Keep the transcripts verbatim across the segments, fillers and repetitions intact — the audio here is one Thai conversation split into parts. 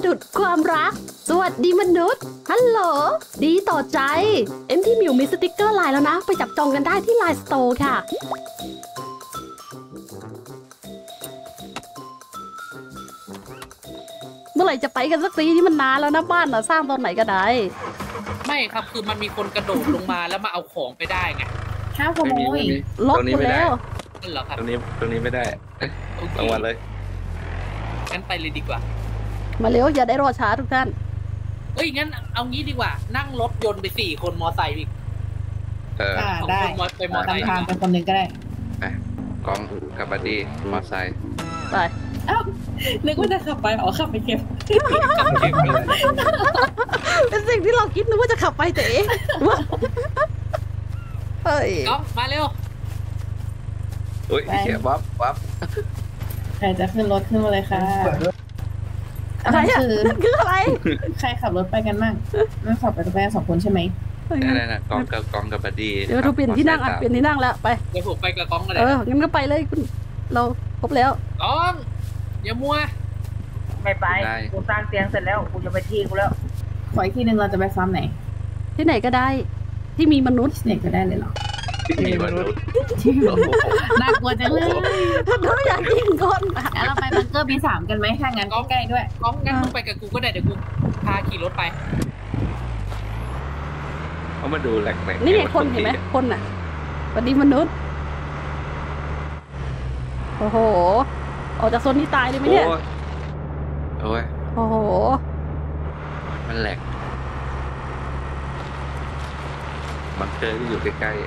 ดุจความรักสวัสดีมนุษย์ฮัลโหลดีต่อใจเอ็มที่มิวมีสติกเกอร์ไลน์แล้วนะไปจับจองกันได้ที่ไลน์สโตร์ค่ะเมื่อไหร่จะไปกันสักทีที่มันนานแล้วนะบ้านเราสร้างตอนไหนก็ได้ไม่ครับคือมันมีคนกระโดดลงมาแล้วมาเอาของไปได้ไงข้าวขโมยล็อกหมดแล้วนั่นเหรอครับตรงนี้ตรงนี้ไม่ได้ตรงวันเลยงั้นไปเลยดีกว่ามาเร็วอย่าได้รอช้าทุกท่านเอ้ยงั้นเอางี้ดีกว่านั่งรถยนต์ไปสี่คนมอไซค์อีกเออได้ไปมอไซค์ทางไปคนหนึ่งก็ได้ไปกองกับบัดดี้มอไซค์ไปอ้าวนึกว่าจะขับไปอ๋อขับไปเก็บเป็นสิ่งที่เราคิดนึกว่าจะขับไปแต่เอ๊ะเฮ้ยก็มาเร็วอุ้ยเขียวับวับใครจะขึ้นรถขึ้นมาเลยค่ะอะไรคือคืออะไรใครขับรถไปกันบ้างนั่งขับไปกันไปสองคนใช่ไหมนั่นน่ะกองกับกองกับบัดดี้เดี๋ยวเราเปลี่ยนที่นั่งอ่ะเปลี่ยนที่นั่งแล้วไปเดี๋ยวผมไปกับกองกันเลยเอองั้นก็ไปเลยคุณเราครบแล้วกองอย่ามัวไม่ไปกูสร้างเตียงเสร็จแล้วกูจะไปที่กูแล้วขออีกที่หนึ่งเราจะไปฟาร์มไหนที่ไหนก็ได้ที่มีมนุษย์ที่ไหนก็ได้เลยเหรอที่มีมนุษย์น่ากลัวจังเลยเราอยากยิงคนแล้วเราไปบังเกอร์บีสามกันไหมถ้างั้นใกล้ด้วยกองงั้นมึงไปกับกูก็ได้เดี๋ยวกูพาขี่รถไปเขามาดูแหลกๆนี่ไงคนเห็นไหมคนน่ะสวัสดีมนุษย์โอ้โหออกจากโซนนี้ตายเลยไหมเนี่ยโอ้ยโอ้โหมันแหลกบังเกอร์ที่อยู่ใกล้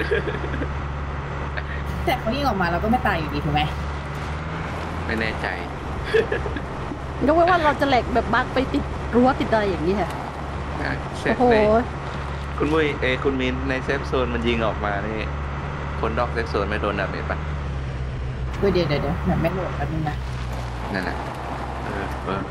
ๆแต่เขายิงออกมาเราก็ไม่ตายอยู่ดีถูกไหมไม่แน่ใจยกเว้นว่าเราจะแหลกแบบบักไปติดรั้วติดอะไรอย่างนี้ค่ะโอ้โหคุณมุ้ยเอคุณมินในเซฟโซนมันยิงออกมานี่คนดอกเซฟโซนไม่โดนดาเมจปะเดี๋ยวเดี๋ยวเดี๋ยวแบบไม่โหลดแป๊บนึงนะนั่นแหละเออเออ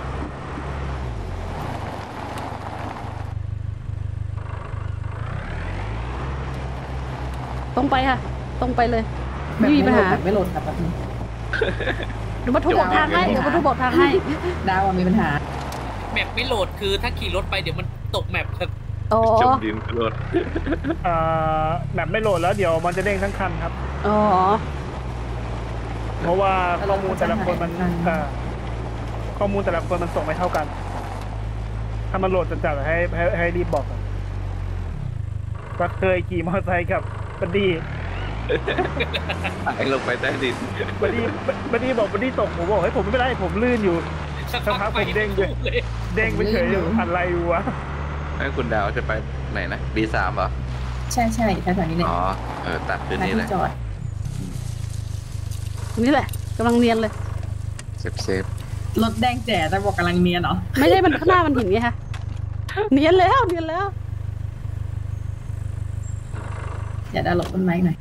ตรงไปค่ะตรงไปเลยไม่มีปัญหาไม่โหลดครับแป๊บนึงเดี๋ยวมาทุบบอกทางให้เดี๋ยวมาทุบบอกทางให้ดาวมีปัญหาแมปไม่โหลดคือถ้าขี่รถไปเดี๋ยวมันตกแมปครับอ๋อจมดินโหลดอ่าแมปไม่โหลดแล้วเดี๋ยวมันจะเด้งทั้งคันครับอ๋อเพราะว่าข้อมูลแต่ละคนมันข้อมูลแต่ละคนมันส่งไม่เท่ากันถ้ามันโหลดจัดๆให้ให้ให้รีบบอกก็เคยขี่มอเตอร์ไซค์กับบัดดี้หายลงไปใต้ดินบัดดี้บัดดี้บอกบัดดี้ตกผมบอกให้ผมไม่เป็นไรผมลื่นอยู่สักพักผมเด้งด้วยเด้งไปเฉยอยู่อะไรวะให้คุณดาวจะไปไหนนะ บี สาม เหรอใช่ใช่แถวๆนี้เลยอ๋อเออตัดขึ้นนี่เลยจอดนี่แหละกำลังเนียนเลยเซฟเซฟรถแดงแจ๋แต่บอกกำลังเนียนเหรอไม่ใช่มันข้างหน้ามันหินไงฮะเนียนแล้วเนียนแล้วอย่าดาวหลบต้นไม้หน่อย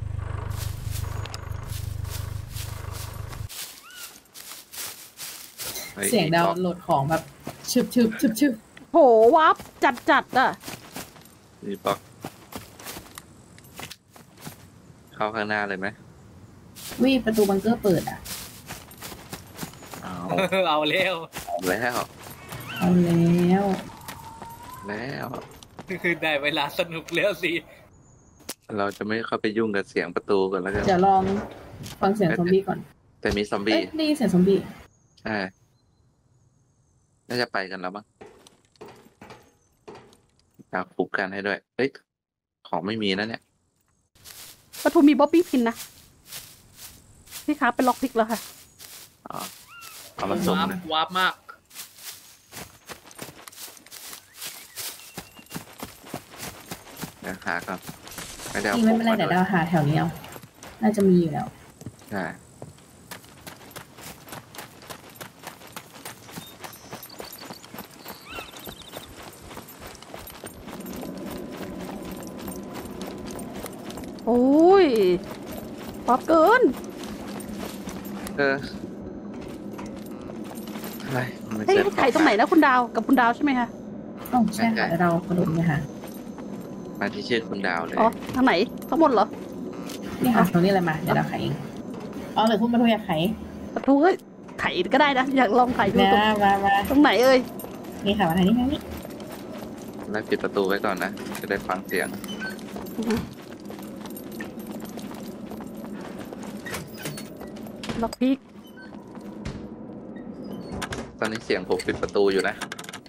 เสียงดาวโหลดของแบบชึบชึบชึบชึบโหวับจัดจัดอ่ะนี่ปอกเข้าข้างหน้าเลยไหมวิประตูบังเกอร์เปิดอ่ะเอาเอาแล้วเอาแล้วเอาแล้วแล้วคือได้เวลาสนุกแล้วสิเราจะไม่เข้าไปยุ่งกับเสียงประตูกันแล้วกันจะลองฟังเสียงซอมบี้ก่อนแต่มีซอมบี้นี่เสียงซอมบี้ใช่น่าจะไปกันแล้วมั้งอยากปลุกกันให้ด้วยเฮ้ยของไม่มีนะเนี่ยประตูมีบ๊อบบี้พินนะพี่ค้าเป็นล็อกพิกแล้วค่ะอ๋อเอามาส่งนะวาร์ปมากเดี๋ยวหาก่อนไม่ได้เอาไม่เป็นไรเดี๋ยวเราหาแถวนี้เอาน่าจะมีอยู่แล้วใช่โอ้ยป๊อปเกินเอออะไรให้ไข่ตรงไหนนะคุณดาวกับคุณดาวใช่ไหมคะอ๋อใช่ค่ะเรากระโดดเนี่ยค่ะมาที่ชื่อคุณดาวเลยอ๋อทางไหนทั้งหมดเหรอนี่ค่ะตรงนี้อะไรมาเดี๋ยวเราไข่เองอ๋อหรือคุณมาทุกอยากไข่ประตูไข่ก็ได้นะอยากลองไข่ดูตรงมามาตรงไหนเอ่ยนี่ค่ะมาทางนี้ทางนี้แล้วปิดประตูไว้ก่อนนะ จะได้ฟังเสียงล็อกพิกตอนนี้เสียงผมปิดประตูอยู่นะ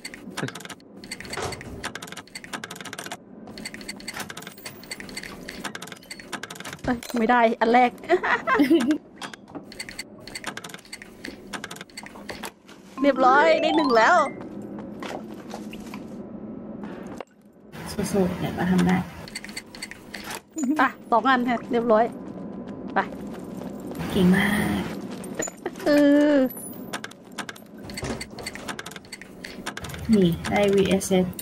เอ้ยไม่ได้อันแรก เรียบร้อยได้หนึ่งแล้วสู้ๆเนี่ยมาทำได้อ่ะสองอันค่ะเรียบร้อยไปเก่งมากเออนี่ได้ วี เอส เอส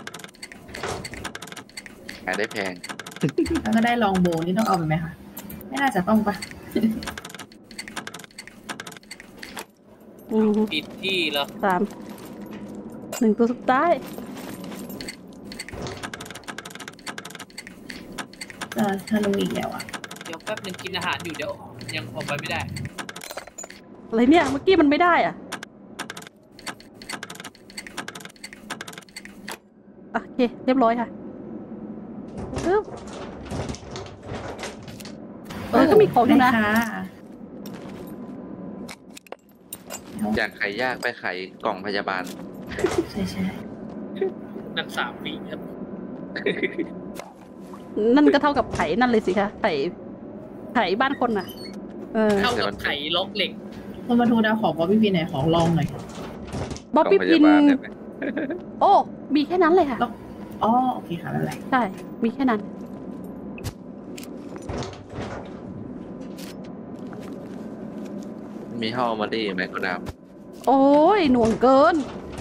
ขายได้แพงแล้วก็ได้ลองโบนี่ต้องเอาไปไหมคะไม่น่าจะต้องปะอืมปิดที่แล้วสามหนึ่งตัวสุดท้ายเออธนูอีกแล้วอ่ะเดี๋ยวแป๊บนึงกินอาหารอยู่เดี๋ยวยังออกไปไม่ได้อะไรเนี่ยเมื่อกี้มันไม่ได้อ่ะโอเคเรียบร้อยค่ะปึ๊บเออก็มีของอยู่นะได้ค่ะอยากไขยากไปไขกล่องพยาบาลใช่ใช่นั่นสามวิครับนั่นก็เท่ากับไข่นั่นเลยสิคะไข่ไข่บ้านคนน่ะ เออเท่ากับไขล็อกเหล็กคนมาทูดาวขอบอพี่พีไหนขอลองหน่อยบ๊อบกล่องบี้พพิยาน บาลเนี่ยไหมโอ้มีแค่นั้นเลยค่ะอ๋อโอเคค่ะไม่เป็นไรใช่มีแค่นั้นมีห้องมาดีไหมคุณดาวโอ้ยหน่วงเกิน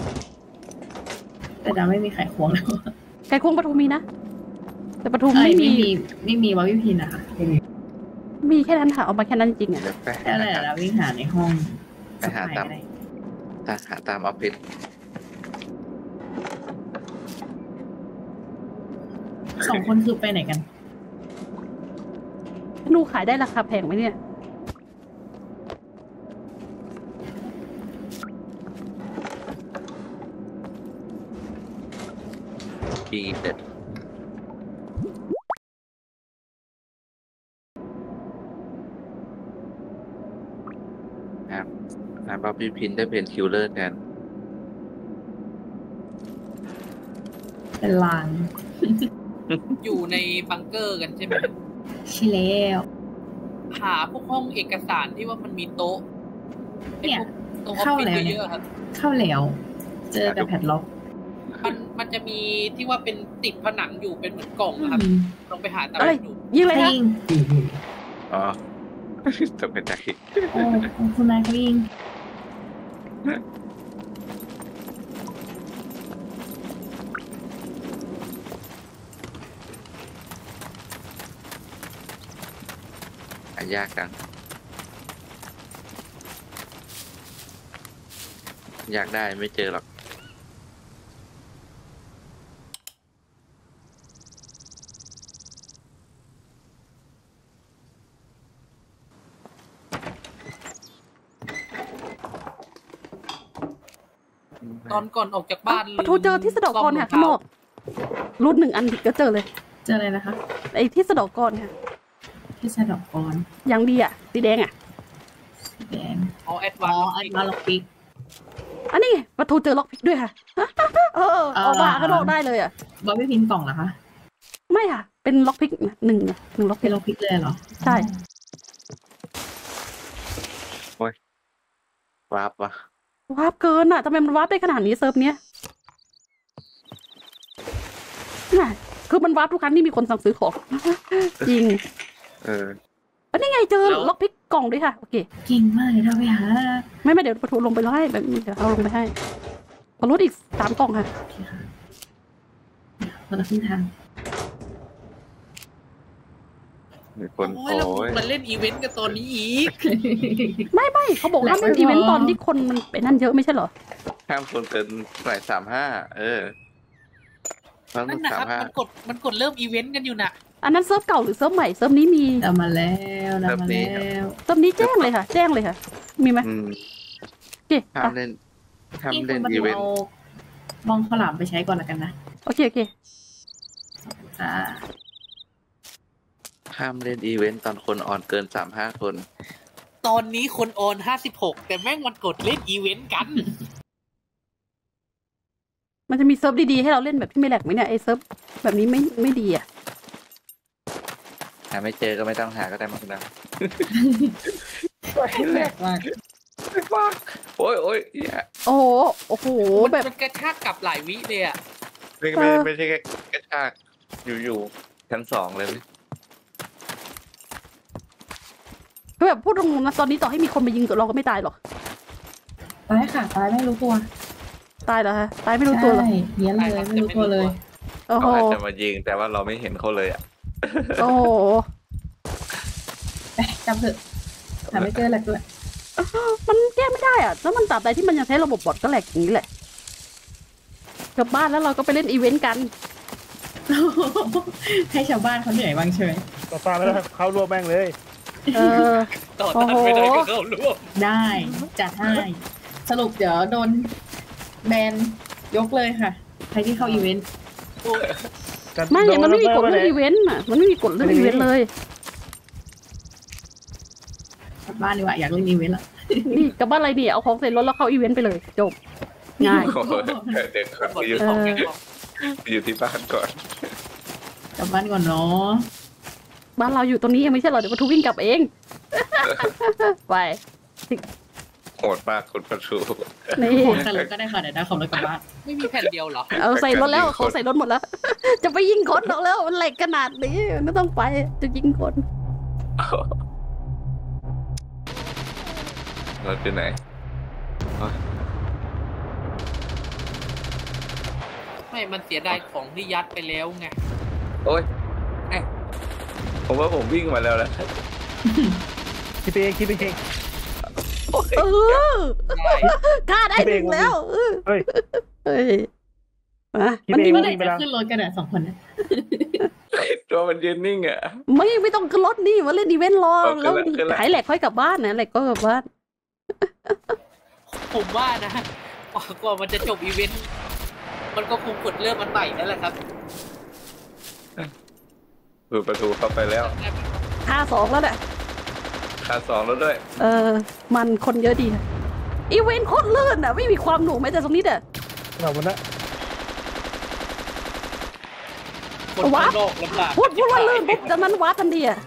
แต่ดาวไม่มีไข่ควงแล้วไก่ควงปทุมมีนะ แต่ปทุมเอ้ยไม่มีไม่มีไม่มีวาวิพินนะคะมีแค่นั้นค่ะเอามาแค่นั้นจริงอ่ะเดี๋ยวไปแค่นั้นแหละเราวิ่งหาในห้องไปหาตามได้หาหาตามออฟฟิศสองคนคือไปไหนกันหนูขายได้ราคาแพงไหมเนี่ยปีเด็ดครับนะบ๊อบบี้พินได้เป็นคิลเลอร์แทนเป็นลางอยู่ในบังเกอร์กันใช่ไหมชิเลวหาพวกห้องเอกสารที่ว่ามันมีโต๊ะเนี่ยโต๊ะออฟเข้าฟิศแล้วเนี่ยเยอะๆครับเข้าแล้วเจอแต่แพดล็อกมันมันจะมีที่ว่าเป็นติดผนังอยู่เป็นเหมือนกล่องนะครับอืมลองไปหาตามอะไรดูยิงเลยใครคะยิงอ๋อ ตกใจโอ้คุณนายเขายิงหายากจัง อยากได้ไม่เจอหรอกตอนก่อนออกจากบ้านปทุมเจอที่สะเดอกกรค่ะข้างนอกรูดหนึ่งอันก็เจอเลยเจออะไรนะคะไอ้ที่สะเดอกกรค่ะที่สะดอกกรอย่างดีอ่ะสีแดงอ่ะสีแดงอ๋อแอดอ๋วาอน ไอ้มาล็อกปิกอันนี้ไงปทุมเจอล็อกพิกด้วยค่ะ เออเอามาข้างนอกได้เลยอ่ะบอบบี้พินกล่องเหรอคะไม่ค่ะ เป็นล็อกพิกหนึ่งอะหนึ่งล็อกพิเป็นกล็อกพิกเลยเหรอใช่วาร์ปวะวาร์ปเกินอ่ะทำไมมันวาร์ปได้ขนาดนี้เซิร์ฟเนี้ยน่ะคือมันวาร์ปทุกครั้งที่มีคนสั่งซื้อของ จริงเอออันนี้ไงเจอล็อกพิกกล่องด้วยค่ะ โอเคเก่งมากเลยเราไปหาไม่ไม่เดี๋ยวปทุมลงไปให้แบบนี้เดี๋ยวเอาลงไปให้ขอลดอีกสามกล่องค่ะโอเคค่ะคนละครึ่งทางมีคนโอ้โอยแล้ว้ยมันเล่นอีเวนต์กันตอนนี้อีกไม่ไม่เขาบอกว่าเป็นอีเวนต์ตอนที่คนมันเป็นนั่นเยอะไม่ใช่เหรอห้ามคนเกินหน่อยสามห้า เออแล้วนั่นนะสาคมรับห้ามันกดมันกดเริ่มอีเวนต์กันอยู่น่ะอันนั้นเซิร์ฟเก่าหรือเซิร์ฟใหม่เซิร์ฟนี้มีเรามาแล้วเรามาแล้วเซิร์ฟนี้แจ้งเลยค่ะ แจ้งเลยค่ะ มีไหมอืมโอเคห้ามอ่ะเล่นห้ามนี่คุเล่ณนมาอีดูเวนต์เอามองข้าวหลามไปใช้ก่อนละกันนะโอเคโอเคอ่าห้ามเล่นอีเวนต์ตอนคนออนเกินสามห้าคนตอนนี้คนออนห้าสิบหกแต่แม่งมันกดเล่นอีเวนต์กันมันจะมีเซิร์ฟดีๆให้เราเล่นแบบที่ไม่แหลกไหมเนี่ยไอเซิร์ฟแบบนี้ไม่ไม่ดีอ่ะหาไม่เจอก็ไม่ต้องหาก็ได้มั้งนะแปลกมากโอ้ยโอ้ยเนี่ยโอ้โหโอ้โหมันแบบมันกระชากกลับหลายวิเลยอ่ะไม่ไม่ไม่ใช่แค่กระชากอยู่ๆชั้นสองเลยคือแบบพูดตรงๆนะตอนนี้ต่อให้มีคนมายิงเราก็ไม่ตายหรอกตายค่ะตายไม่รู้ตัวตายเหรอฮะตายไม่รู้ตัวเหรอใช่เนี้ยเลยไม่รู้ตัวเลยโอ้โหเขาอาจจะมายิงแต่ว่าเราไม่เห็นเขาเลยอ่ะโอ้โหไปจำเถอะหาไม่เจอแหละด้วยมันแก้ไม่ได้อ่ะแล้วมันตราบใดที่มันยังใช้ระบบบอทก็แหลกอย่างนี้แหละกลับบ้านแล้วเราก็ไปเล่นอีเวนต์กันให้ชาวบ้านเขาเหนื่อยบ้างใช่ไหมต่อตาไม่ได้เข้ารวบแม่งเลยเออต่อต้านไม่ได้ก็เข้าร่วมได้จัดให้สรุปเดี๋ยวโดนแบนยกเลยค่ะ ใครที่เข้าอีเวนต์ไม่เนี่ยมันไม่มีกฎเรื่องอีเวนต์อ่ะมันไม่มีกฎเรื่องอีเวนต์เลยกลับบ้านดีกว่าอยากเล่นอีเวนต์ละนี่กลับบ้านอะไรเนี่ยเอาของใส่รถแล้วเข้าอีเวนต์ไปเลยจบง่ายโอ้โหเด็กคนไปอยู่ของแกงไปอยู่ที่บ้านก่อนกลับบ้านก่อนเนาะบ้านเราอยู่ตรงนี้ยังไม่ใช่เหรอเดี๋ยวปะทูวิ่งกลับเอง ไปโหดมากคุณประชูนี่โหแต่รถก็ได้ค่ะเดี๋ยวได้ขับรถกลับบ้านไม่มีแผ่นเดียวเหรอเอาใส่รถแล้วเขาใส่รถหมดแล้ว จะไปยิงคนหรอกแล้วมันเหล็กขนาดนี้ไม่ต้องไปจะยิงคนเราที่ไหนไม่มันเสียดายของที่ยัดไปแล้วไงโอ้ยเอ๊ะผมว่าผมวิ่งมาแล้วนะคิดไปเองคิดไปเองเออได้กล้าได้ถึงแล้วเออเฮ้ยเฮ้ยมาคิดมันเอยิงงเมื่อไหร่จะขึ้นรถกันเนี่ยสองคนเนี่ยตัวมันยืนนิ่งอ่ะไม่ไม่ต้องขึ้นรถนี่มาเล่นอีเวนต์รอเอาขึ้นแล้วละขึ้นละหายแหลกค่อยกลับบ้านนะแหลกก็กลับบ้านผมว่านะกว่ากว่ามันจะจบอีเวนต์มันก็คงกดเริ่มมันใหม่นั่นแหละครับเปิดประตูเข้าไปแล้วค่าสองแล้วแหละขาสองแล้วด้วยเออมันคนเยอะดีนะอีเวนต์โคตรลื่นอ่ะไม่มีความหนุกแม้แต่ตรงนี้เด้อเราวันนั้นคนข้างนอกลำบากพูดพูดว่าลื่นปุ๊บจากนั้นวาร์ปทันทีอ่ะ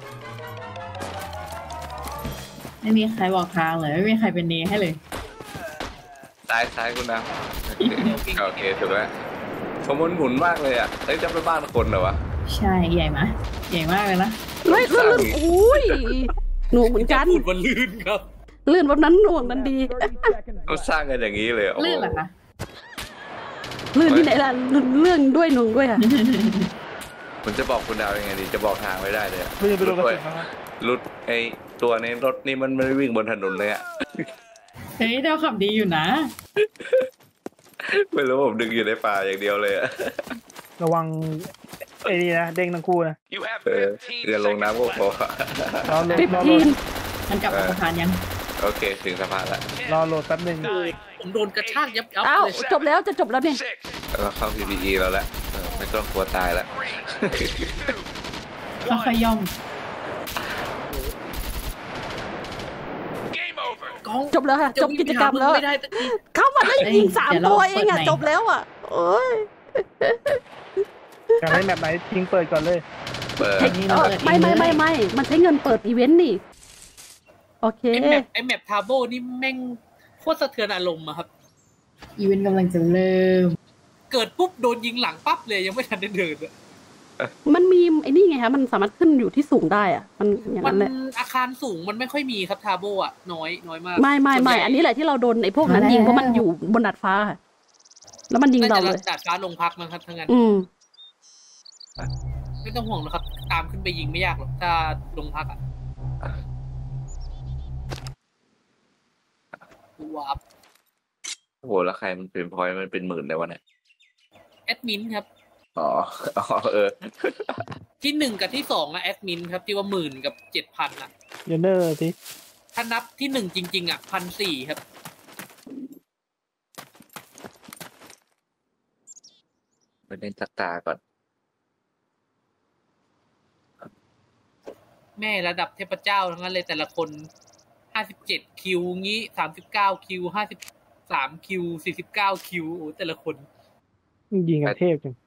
ไม่มีใครบอกทางเลยไม่มีใครเป็นเนให้เลยซ้ายซ้ายคุณนะโอเคถูกแล้วผมมันหมุนมากเลยอ่ะเอ้ยจะไปบ้านคนเหรอวะใช่ใหญ่ไหมใหญ่มากเลยนะเลื่นลื่นลื่นโอ้ยหนูเหมือนกันพูดมันลื่นครับลื่นแบบนั้นหน่วงนั้นดีเขาสร้างกันอย่างนี้เลยโอ้โหลื่นเหรอคะลื่นที่ไหนล่ะเรื่องด้วยหนุ่งด้วยค่ะผมจะบอกคุณดาวยังไงดีจะบอกทางไม่ได้เลยอะไม่ได้ไปโดนกระสุนมารุดไอตัวนี้รถนี่มันไม่ได้วิ่งบนถนนเลยอ่ะเฮ้ยเราขับดีอยู่นะไม่รู้ผมดึงอยู่ในป่าอย่างเดียวเลยอ่ะระวังไอ้นี่นะเด้งทั้งคู่นะเออเรือลงน้ำก็พอรอโหลดปิดรอโหลทีดมมันกลับมาสะพานยังโอเคถึงสะพานแล้วรอโหลดแป๊บหนึงผมโดนกระชากยับยับอ้าวเลยจบแล้วจะจบแล้วเนี่ยแล้วก็เข้า พี พี อี แล้วแหละเออไม่ต้องกลัวตายแล้วเราค่อยย่องกองจบแล้วค่ะจบกิจกรรมแล้วไม่ได้สักทีเข้ามาแล้วยิงสามตัวเองอ่ะจบแล้วอ่ะโอ้ยอยากให้แมปไหนทิ้งเปิดก่อนเลยเปิดเฮ้ยเออไม่ไม่ไม่ไม่มันใช้เงินเปิดอีเวนต์นี่โอเคไอแมปไอแมปทาโบนี่แม่งโคตรสะเทือนอารมณ์อะครับอีเวนต์กำลังจะเริ่มเกิดปุ๊บโดนยิงหลังปั๊บเลยยังไม่ทันได้เดินอะมันมีไอ้นี่ไงคะมันสามารถขึ้นอยู่ที่สูงได้อ่ะมันอย่างมันั้น นแหละอาคารสูงมันไม่ค่อยมีครับทาโบอะน้อยน้อยมากไม่ไม่ไม่ส่วใหญ่อันนี้แหละที่เราโดนไอ้พวกนั้นยิงเพราะมันอยู่บนดาดฟ้าค่ะแล้วมันยิงน่าเราจะเลยดาดฟ้าลงพักมั้งครับทั้งนั้นอืมไม่ต้องห่วงนะครับ ตามขึ้นไปยิงไม่ยากหรอกถ้าลงพักอะว้าบโอ้โหแล้วใครมันเป็นพอยต์มันเป็นหมื่นในวันนี้แอดมินครับอ๋ออ๋อเออที่หนึ่งกับที่สองอะแอดมินครับที่ว่าหมื่นกับเจ็ดพันอะเยนเนอร์สิถ้านับที่หนึ่งจริง ๆอะพันสี่ครับไปเล่นจักตาก่อนแม่ระดับเทพเจ้าทั้งนั้นเลยแต่ละคนห้าสิบเจ็ดคิวงี้สามสิบเก้าคิวห้าสิบสามคิวสี่สิบเก้าคิวโอ้แต่ละคนยิงกันเทพจัง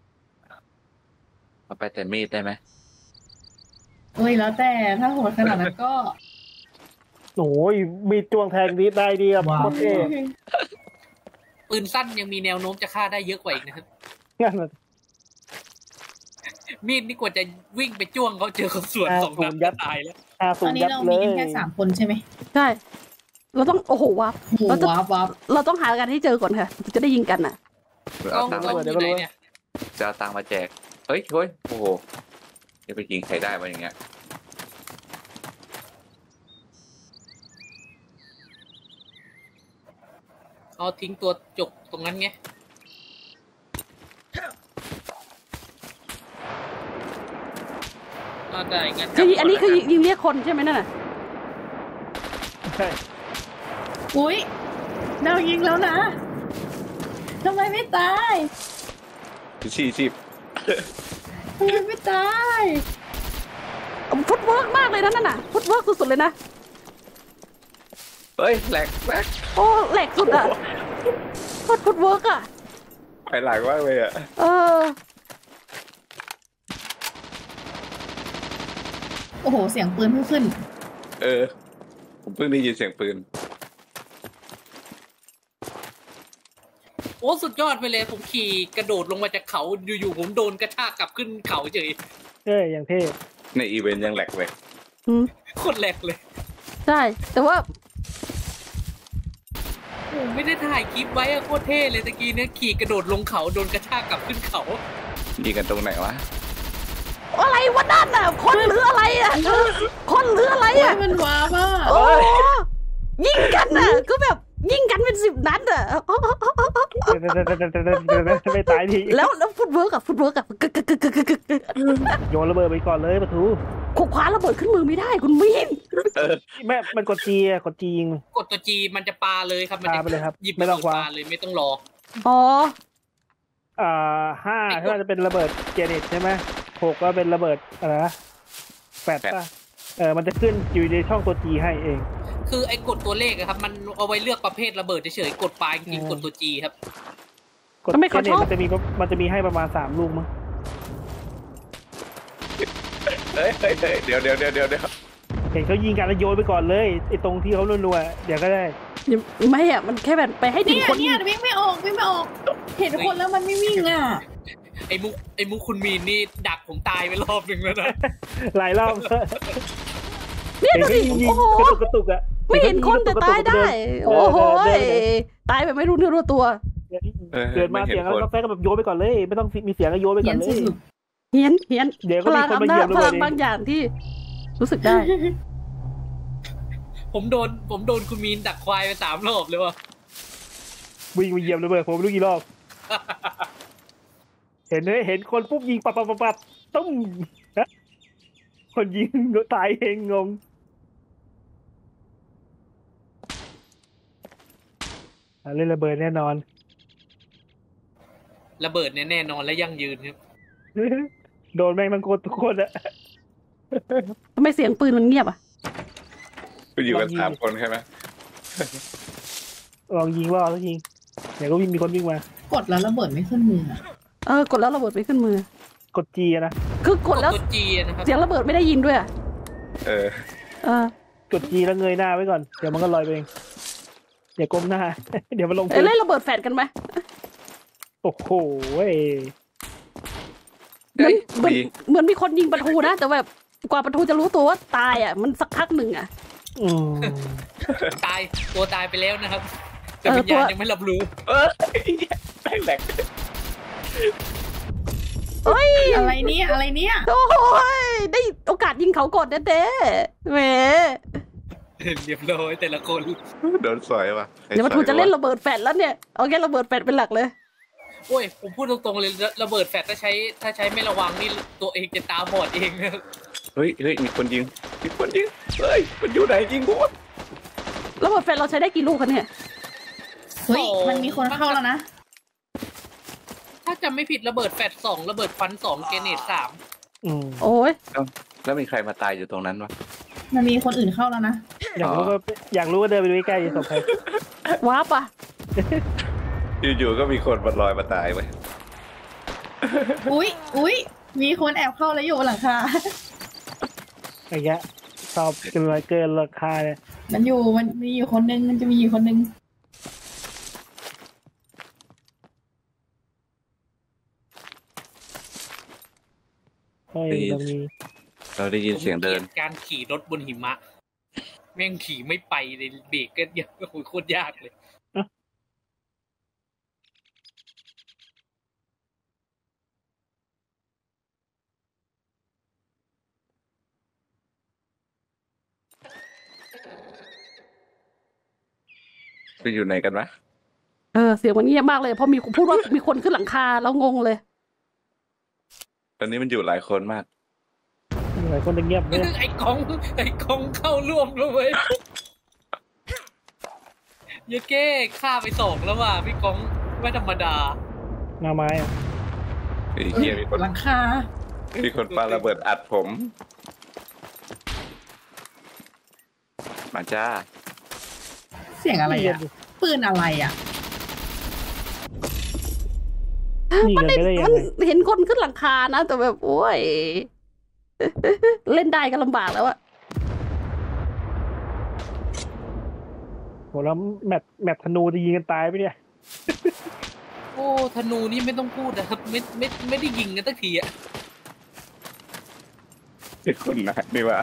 เอาไปแต่มีดได้ไหมเฮ้ยแล้วแต่ถ้าโหดขนาดนั้นก็โอ้ยมีดจ้วงแทงนี้ได้ดีครับโคตรเท่ปืนสั้นยังมีแนวโน้มจะฆ่าได้เยอะกว่าอีกนะครับมีดนี่กว่าจะวิ่งไปจ้วงเขาเจอเขาสวนสองนัดยัดตายแล้วตอนนี้เรามีแค่สามคนใช่ไหมใช่เราต้องโอ้โหวับเราต้องวับเราต้องหากันให้เจอก่อนค่ะจะได้ยิงกันน่ะต้องต้องอยู่ไหนเนี่ยจะเอาตังค์มาแจกเฮ้ยเฮ้ยโอ้โหจะไปยิงใครได้วะอย่างเงี้ยเขาทิ้งตัวจกตรงนั้นไงได้งั้นคืออันนี้คือยิงเรียกคนใช่ไหมนั่นน่ะใช่อุ้ยเรายิงแล้วนะทำไมไม่ตายสี่สิบทำไมไม่ตายฟุตเวิร์กมากเลยนะนั่นน่ะฟุตเวิร์กสุดๆเลยนะเฮ้ยแหลกแหลกโอ้แหลกสุดอ่ะฟุตฟุตเวิร์กอ่ะไปหลายมากเลยอ่ะเออโอ้โหเสียงปืนเพิ่งขึ้นเออผมเพิ่งได้ยินเสียงปืนโอ้สุดยอดไปเลยผมขี่กระโดดลงมาจากเขาอยู่ๆผมโดนกระชากกลับขึ้นเขาเฉยเท่อย่างเท่ในอีเวนต์ยังแหลกเลยโคตรแหลกเลยใช่แต่ว่าผมไม่ได้ถ่ายคลิปไว้อะโคตรเท่เลยตะกี้เนี่ยขี่กระโดดลงเขาโดนกระชากกลับขึ้นเขายิงกันตรงไหนวะอะไรวะนั่นน่ะคนหรืออะไรอ่ะคนหรืออะไรอ่ะมันว้าป่ะโอ้ยิงกันน่ะก็แบบยิงกันเป็นสิบนัดอ่ะไม่ตายทีแล้วแล้วฟุตเวิร์กอะฟุตเวิร์กอะกึกกึกกึกกึกกึกโยนระเบิดไปก่อนเลยปะทูขวาระเบิดขึ้นมือไม่ได้คุณมีนแม่มันกดจีอะกดจียิงกดตัวจีมันจะปาเลยครับมันจะหยิบไม่ต้องปาเลยไม่ต้องรออ๋ออ่าห้าถ้าจะเป็นระเบิดเจเนตใช่ไหมหกก็เป็นระเบิดอะไรนะแปดป่ะเออมันจะขึ้นอยู่ในช่องตัวจีให้เองคือไอ้กดตัวเลขครับมันเอาไว้เลือกประเภทระเบิดเฉยๆกดปลายจริงกดตัวจีครับกดเจเนตมันจะมีมันจะมีให้ประมาณสามลูกมั้งเฮ้ยเฮ้ยเดี๋ยวเดี๋ยวเดี๋ยวเดี๋ยวเดี๋ยวเห็นเขายิงกันแล้วโยนไปก่อนเลยไอ้ตรงที่เขารัวๆเดี๋ยวก็ได้ไม่อะมันแค่แบบไปให้ถึงคนเนี่ยวิ่งไม่ออกวิ่งไม่ออกเห็นคนแล้วมันไม่วิ่งอ่ะไอ้มุกไอ้มุกคุณมีนนี่ดักผมตายไปรอบหนึ่งแล้วนะหลายรอบเนี่ยดูดิโอ้โหกระตุกกระตุกอะไม่เห็นคนแต่ตายได้โอ้โหตายแบบไม่รู้เนื้อรู้ตัวเกิดมาเสียงแล้วแฟก็แบบโยนไปก่อนเลยไม่ต้องมีเสียงก็โยนไปก่อนเลยเฮียนเฮียนพลังอำนาจพลังบางอย่างที่รู้สึกได้ผมโดนผมโดนคุณมีนดักควายไปสามรอบเลยว่ะวิ่งไปเหยียบเลยเบอร์ผมไม่รู้กี่รอบเห็นเห็นคนปุ๊บยิงปับปับปับปับตุ้มคนยิงตายเองงงเล่นระเบิดแน่นอนระเบิดแน่นอนและยั่งยืนครับโดนแม่งทั้งคนทุกคนอะทำไมเสียงปืนมันเงียบอ่ะก็อยู่กันสามคนใช่ไหมลองยิงว่าแล้วยิงเดี๋ยวก็วิ่งมีคนวิ่งมากดแล้วระเบิดไม่ขึ้นมือเออกดแล้วระเบิดไม่ขึ้นมือกดจีนะคือกดแล้วเสียงระเบิดไม่ได้ยินด้วยอ่ะเออเออกดจีแล้วเงยหน้าไว้ก่อนเดี๋ยวมันก็ลอยไปเองอย่าก้มหน้าเดี๋ยวมันลงเล่นระเบิดแฟดกันไหมโอ้โหมันเหมือนเหมือนมีคนยิงประตูนะแต่แบบกว่าประตูจะรู้ตัวว่าตายอ่ะมันสักพักหนึ่งอ่ะตายตัวตายไปแล้วนะครับแต่วิญญาณยังไม่รับรู้เออแปลกแปลกเฮ้ยอะไรเนี่ยอะไรเนี่ยโอ้ยได้โอกาสยิงเขาก่อนเด้ๆแหมเรียบร้อยแต่ละคนโดนสอยว่ะเดี๋ยวประตูจะเล่นระเบิดแฟดแล้วเนี่ยเอาแค่ระเบิดแฟดเป็นหลักเลยโอ้ยผมพูดตรงๆเลยระเบิดแฟลชถ้าใช้ถ้าใช้ไม่ระวังนี่ตัวเองจะตาบอดเองนะเฮ้ยเฮ้ยมีคนยิงมีคนยิงเฮ้ยมันอยู่ไหนยิงกูระเบิดแฟลชเราใช้ได้กี่ลูกกันเนี่ยเฮ้ยมันมีคนเข้าแล้วนะถ้ถ้าจำไม่ผิดระเบิดแฟดสองระเบิดฟันสองเกเนตสามอืมโอ้ยแล้วมีใครมาตายอยู่ตรงนั้นวะมันมีคนอื่นเข้าแล้วนะอยากรู้ว่าอยากรู้ว่าเดินไปดูใกล้ๆจะตกใครว้าปะอยู่ๆก็มีคนมาลอยมาตายไปอุ๊ยอุ๊ยมีคนแอบเข้าแล้วอยู่บนหลังคาไอ้แกชอบเกินเกินราคาเนี่ยมันอยู่มันมีอยู่คนนึงมันจะมีอยู่คนนึงเฮ้ยมันมีเราได้ยินเสียงเดินการขี่รถบนหิมะแม่งขี่ไม่ไปเลยเบรกก็ยังโอ้โหโคตรยากเลยไปอยู่ไหนกันวะเออเสียงมันเงียบมากเลยเพราะมีพูดว่ามีคนขึ้นหลังคาแล้วงงเลยตอนนี้มันอยู่หลายคนมากหลายคนจะเงียบเลยไอ้กองไอ้กองเข้าร่วมแล้วเว้ยเยเก้ฆ่าไปสองแล้วว่ะพี่กองไม่ธรรมดาหน้าไม้อะไอ้เหี้ยมีคนหลังคามีคนปาระเบิดอัดผม มาจ้าเสียงอะไรอ่ะปืนอะไรอ่ะนี่มันกันไม่ได้ยังมันไงเห็นคนขึ้นหลังคานะแต่แบบโอ้ย เล่นได้ก็ลำบากแล้วอะโหแล้วแมตแมตธนูจะยิงกันตายไปเนี่ยโอ้ธนูนี่ไม่ต้องพูดนะครับไม่ไม่ไม่ได้ยิงกันสักทีอะเป็นคนไหนนี่วะ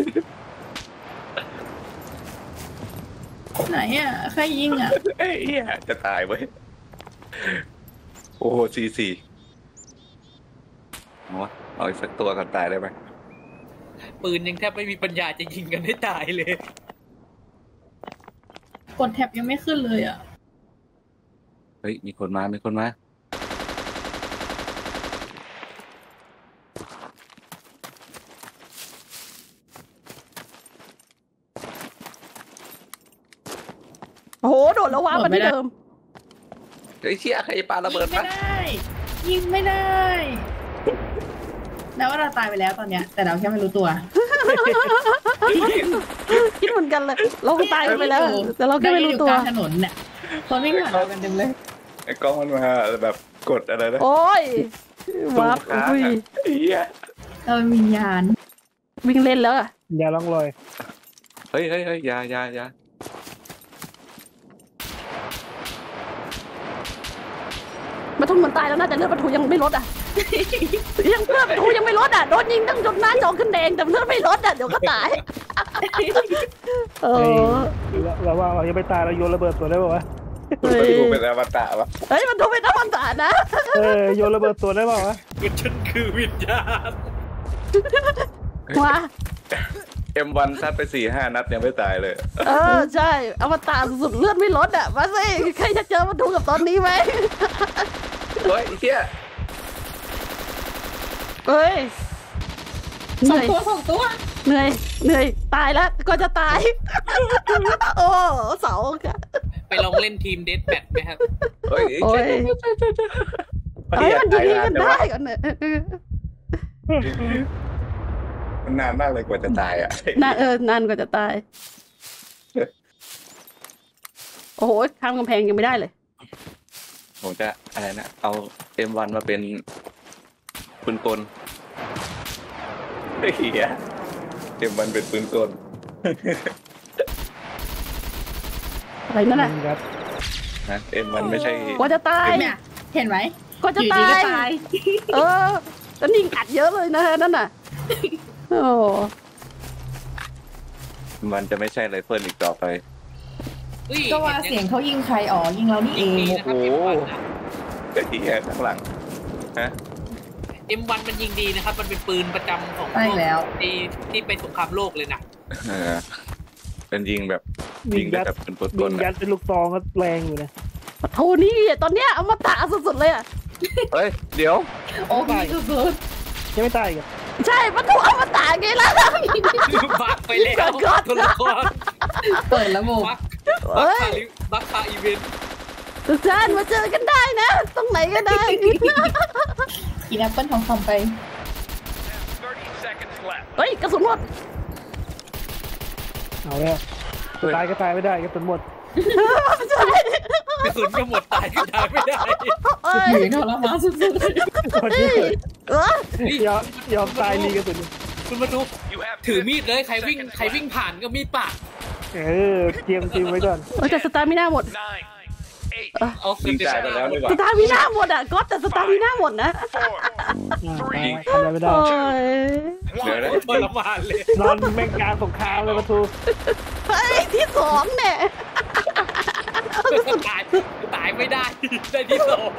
ไหนอ่ะใครยิงอ่ะเอ้ยเหี้ยจะตายเว้ย โอ้โหสี่สี่เอาวะเอาอีกสักตัวกันตายได้ไหมปืนยังแทบไม่มีปัญญาจะยิงกันให้ตายเลยกดแท็บยังไม่ขึ้นเลยอ่ะเฮ้ย มีคนมา มีคนมาโอ้โหโดดแล้วว้ามาที่เดิมเฮ้ยเชี่ยใครจะปาระเบิยิดงไม่มาได้ ยิงไม่ได้แล้วว่าเราตายไปแล้วตอนเนี้ย แต่เราแค่ไม่รู้ตัวคิดเหมือนกันเลย เราก็ตายกันไปแล้ว แต่เราแค่ไม่รู้ตัวเราอยู่กลางถนนเนี่ยคนวิ่งผ่านเรากันเต็มเลยไอ้กล้องมันมาแบบกดอะไรนะโอ้ยวับค้างอุ้ยอะเหี้ยเราเป็นวิญญาณวิ่งเล่นแล้วอะอย่าล่องลอยเฮ้ยเฮ้ยเฮ้ยอยาอยาอยาปะทุมันตายแล้วน่าจะเลือดปะทุยังไม่ลดอ่ะ ยังเลือดปะทุยังไม่ลดอ่ะโดนยิงตั้งจนหน้าจอขึ้นแดงแต่เลือดไม่ลดอ่ะเดี๋ยวก็ตายเออเราว่าเรายังไม่ตายเราโยนระเบิดตัวได้ป่าวะมันดูเป็นอวตารวะเฮ้ยมันดูเป็นน้ำมันตานะเออโยนระเบิดตัวได้ป่าวะคือฉันคือวิญญาณว้าเอ็มวันซัดไปสี่ห้านัดยังไม่ตายเลยเออใช่อวตารสุดเลือดไม่ลดอ่ะมาสิใครจะเจอปะทุกับตอนนี้ไหมเฮ้ยเฮียเฮ้ยเหสอนื่งอยตัวสองตัวเหนื่อยเหนื่อยตายแล้วก็จะตาย โอ้เสาค่ะไปลองเล่นทีมเดธแมทไหมครับเฮ้ยโอ้ยเฮ้เฮ้ยยมันยิงกันได้ก่อนเนอะมันนานมากเลยกว่าจะตายอ่ะนานเออนานกว่าจะตาย โอ้โหข้ามกำแพงยังไม่ได้เลยผมจะอะไรนะ เอาเอ็มวันมาเป็นปืนกลเฮียเอ็มวันเป็นปืนกลอะไรนั่นน่ะครับนะเอ็มวันไม่ใช่กว่าจะตายเนี่ยเห็นไหมกว่าจะอยู่ตาดีก็ยตายเออแล้วนิ่งอัดเยอะเลยนะนั่นน่ะ โอ้มันจะไม่ใช่ไรเฟิลอีกต่อไปฮ้ยก็ว่าเสียงเขายิงใครอ๋อยิงเรานี่เองยิงดีนะครับ เอ็มวันเฮียข้างหลังฮะเอ็มวันมันยิงดีนะครับ มันเป็นปืนประจำของใช่แล้วที่ที่ไปสงครามโลกเลยนะเออเป็นยิงแบบยิยิงงได้ยัดแบบเป็นปืนกยิลงอะยัดเป็นลูกซองก็แรงอยู่นะโทนี่ตอนเนี้ยเอามาตาสุดๆเลยอ่ะเฮ้ย เดี๋ยวโอ้ยสุดยังไม่ตายอีกันใช่ปะทุเอามาตาไงล่ะบักไปแล้วก่อนตัวละครๆเปิดระบบบักเฮ้บักยคาลิบักคาอีเวนต์ทุกท่านมาเจอกันได้นะ ต้องไหนก็ได้กินแอปเปิ้ลทองคำไปเฮ้ยกระสุนหมดเอาแล้วตายก็ตายไม่ได้ก็จนหมดกระสุนก็หมดตายก็ตายไม่ได้เอ้ยหนีทรมานสุดเฮ้ยเออยอมยอมตายลีกันสุดคุณมาดูถือมีดเลยใครวิ่งใครวิ่งผ่านก็มีดปากเออเตรียมทีมไว้ก่อนเออแต่สตาร์มิน่าหมดเอายิงจ่ายไปแล้วดีกว่าสตาร์มิน่าหมดอ่ะก็แต่สตาร์มิน่าหมดนะอ่าตายทำอะไรไม่ได้โอ้ยเดี๋ยวนะทรมานเลยนอนแม่งกลางสงครามเลยประตูเฮ้ยที่สองเนี่ยตายตายไม่ได้ได้ที่สอง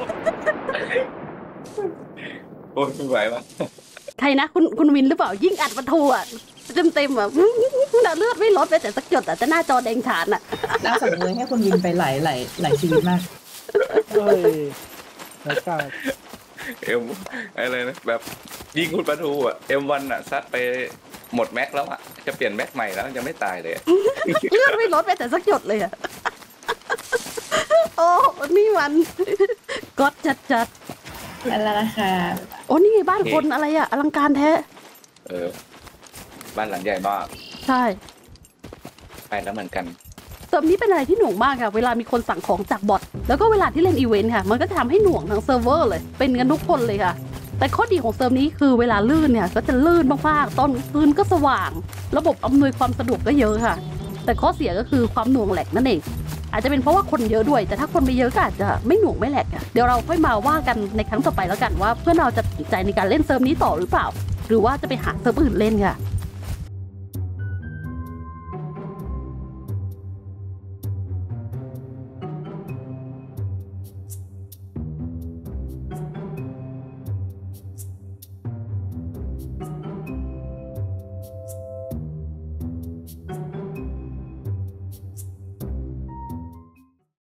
โอ้ยไม่ไหววะใครนะคุณคุณวินหรือเปล่ายิ่งอัดประตูอ่ะเต็มเต็มๆอ่ะเลือดไม่ลดไปแต่สักหยดอ่ะแต่หน้าจอแดงฉานอ่ะๆน่าสังเวยให้คุณวินไปหลายหลายหลายชีวิตมากเฮ้ยแล้วก็เอ็มอะไรนะแบบยิงคุณประตูอ่ะเอ็มวันอ่ะซัดไปหมดแม็กแล้วอ่ะจะเปลี่ยนแม็กใหม่แล้วยังไม่ตายเลยเลือดไม่ลดไปแต่สักหยดเลยอ่ะโอ้นี่มันก๊อตจัดจัดนั่นแหละนะคะโอ้นี่ไงบ้านคนอะไรอ่ะอลังการแท้เออบ้านหลังใหญ่มากใช่ไปแล้วเหมือนกันเติมนี้เป็นอะไรที่หน่วงมากค่ะเวลามีคนสั่งของจากบอทแล้วก็เวลาที่เล่นอีเวนต์ค่ะมันก็จะทำให้หน่วงทั้งเซิร์ฟเวอร์เลยเป็นกันทุกคนเลยค่ะแต่ข้อดีของเซิร์ฟนี้คือเวลาลื่นเนี่ยก็จะลื่นมากๆตอนคืนก็สว่างระบบอำนวยความสะดวกก็เยอะค่ะแต่ข้อเสียก็คือความหน่วงแหลกนั่นเองอาจจะเป็นเพราะว่าคนเยอะด้วยแต่ถ้าคนไม่เยอะก็อาจจะไม่หน่วงไม่แหลกอ่ะเดี๋ยวเราค่อยมาว่ากันในครั้งต่อไปแล้วกันว่าเพื่อนเราจะตัดสินใจในการเล่นเซิร์ฟนี้ต่อหรือเปล่าหรือว่าจะไปหาเซิร์ฟอื่นเล่นค่ะ